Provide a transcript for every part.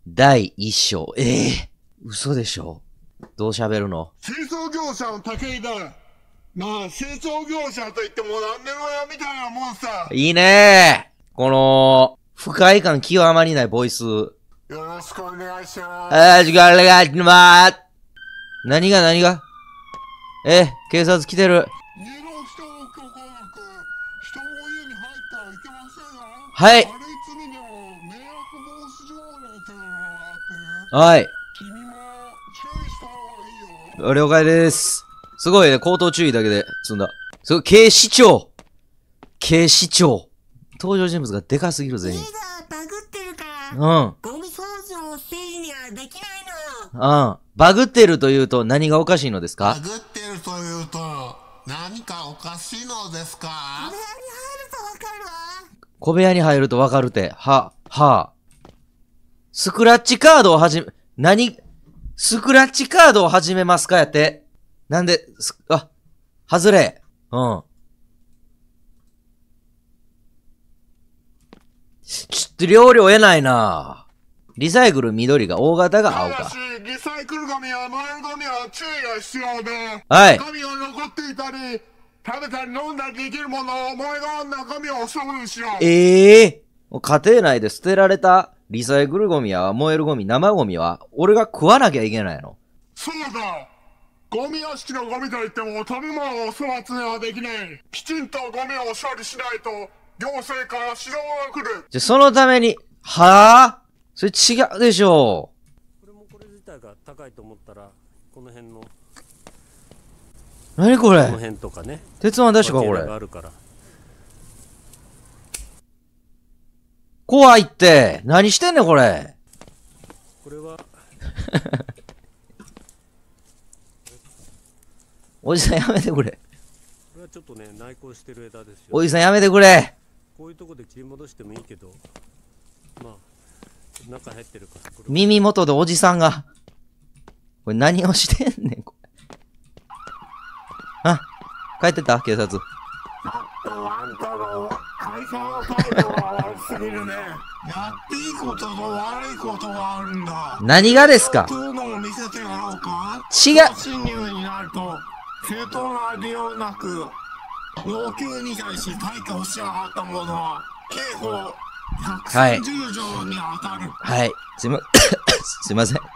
第一章。嘘でしょ。どう喋るの？ 清掃業者の武井だ。なあ、清掃業者といっても何でも屋みたいなもんさ。 いいねー。この、不快感極まりないボイス。よろしくお願いします。 よろしくお願いしまーす。何が警察来てる。 家の人を許可なく、人の家に入ってはいけませんよ。 はい。 悪い罪でも迷惑防止条例というのがあって。 はい。 君も注意した方がいいよ。 了解です。すごいね、口頭注意だけで済んだ。すごい、警視庁登場人物がでかすぎるぜ。 家がバグってるから、ゴミ掃除をステージにはできないの。 バグってるというと何がおかしいのですか？ バグってるというと、何かおかしいのですか？ 小部屋に入るとわかるわ。 小部屋に入るとわかるて。スクラッチカードをスクラッチカードを始めますかやって。なんで、外れ。ちょっと容量得ないな。リサイクル緑が、大型が青か。 リサイクルゴミや燃えるゴミは注意が必要で。 はい。 ゴミが残っていたり、食べたり飲んだりできるものを燃えがんだゴミを処分しよう。 家庭内で捨てられたリサイクルゴミや燃えるゴミ、生ゴミは、俺が食わなきゃいけないの。 そうだ。ゴミ屋敷のゴミといっても食べ物を粗末にはできない。きちんとゴミを処理しないと、行政から指導が来る。 そのために、それ違うでしょこれ自体が高いと思ったら、この辺の。 何これ？ この辺とかね。 鉄腕ダッシュかこれ。 があるから。 怖いって。何してんねんこれ。 これは。 おじさんやめてくれ。 これはちょっとね、内向してる枝ですよ。 おじさんやめてくれ。 こういうとこで切り戻してもいいけど、まあ、中入ってるから。 耳元でおじさんが。これ何をしてんねん、これ。帰ってた警察。 あんたの会社の態度が悪すぎるね。やっていいことと悪いことがあるんだ。 何がですか？ そういうのを見せてやろうか？ 違う。 侵入になると、正当な理由なく、要求に対し対価をしなかった者は、刑法130条に当たる。 はい。すいません。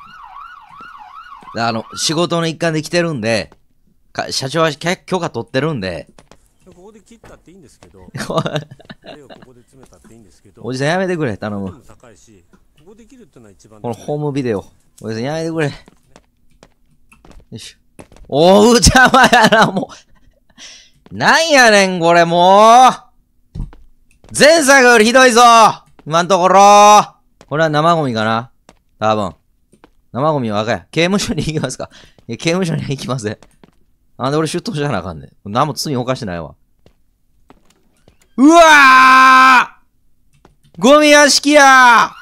仕事の一環で来てるんで、社長は許可取ってるんで。 ここで切ったっていいんですけど、ここで詰めたっていいんですけど、 おじさんやめてくれ、頼む。 高いし、ここで切るってのは一番。 このホームビデオ。おじさんやめてくれ。よいしょ。邪魔やな、もう。なんやねん、これもう。前作よりひどいぞ今んところ。これは生ゴミかな多分。生ゴミは赤や。刑務所に行きますか？いや、刑務所には行きません。なんで俺出頭しなあかんねん。何も罪犯してないわ。うわー！ゴミ屋敷や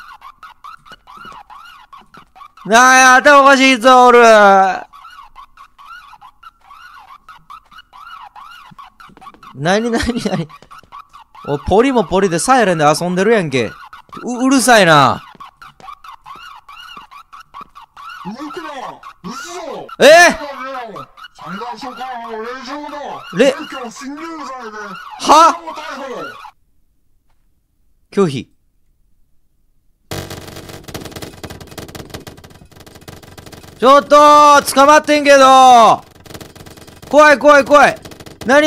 ー！なんや、頭おかしいぞ、おる！なにお、ポリもポリでサイレンで遊んでるやんけ。うるさいな。 裁判所からの令状だ。住居侵入罪で。 拒否。ちょっとー捕まってんけど怖い。なに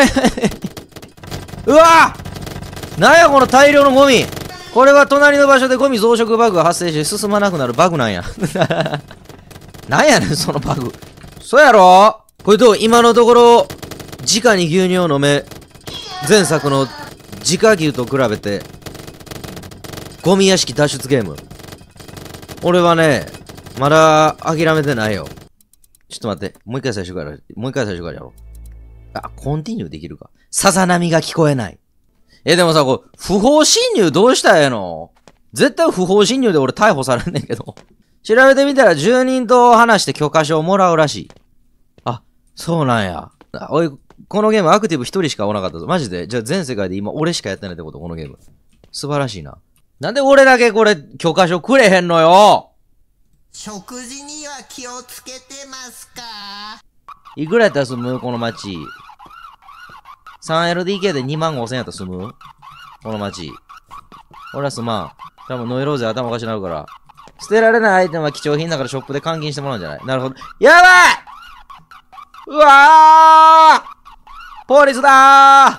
うわなんやこの大量のゴミ。これは隣の場所でゴミ増殖バグが発生して進まなくなるバグなんや。なんやねんそのバグ。そうやろこれどう今のところ、直に牛乳を飲め、前作の直牛と比べて、ゴミ屋敷脱出ゲーム。俺はね、まだ諦めてないよ。ちょっと待って。もう一回最初からやろう。コンティニューできるか。さざ波が聞こえない。でもさ、不法侵入どうしたらええの？絶対不法侵入で俺逮捕されんねんけど。調べてみたら住人と話して許可証をもらうらしい。そうなんや。おい、このゲームアクティブ一人しかおらなかったぞ。マジで。じゃあ全世界で今俺しかやってないってことこのゲーム。素晴らしいな。 なんで俺だけこれ許可証くれへんのよ。 食事には気をつけてますか？ いくらやったら住むこの町。3LDK で25,000やったら住むこの町。俺はすまん。多分ノイローゼ頭おかしなるから。捨てられないアイテムは貴重品だからショップで換金してもらうんじゃない？なるほど。やばいうわーポリスだ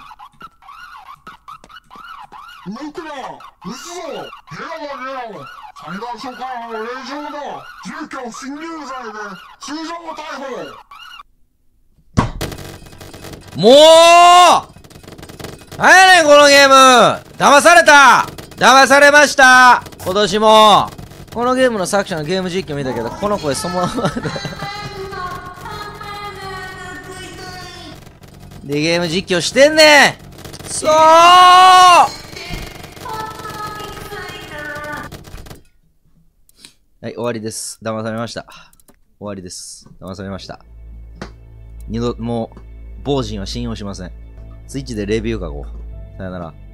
動くな撃つぞゲラだゲラ裁判所からの令状だ住居侵入罪で通常逮捕もうなんやねんこのゲーム騙された騙されました今年もこのゲームの作者のゲーム実況見たけど、この声そのままでゲーム実況してんねんそうはい、終わりです。騙されました。終わりです。騙されました。二度、もう、傍人は信用しません。ツイッチでレビュー書こう。さよなら。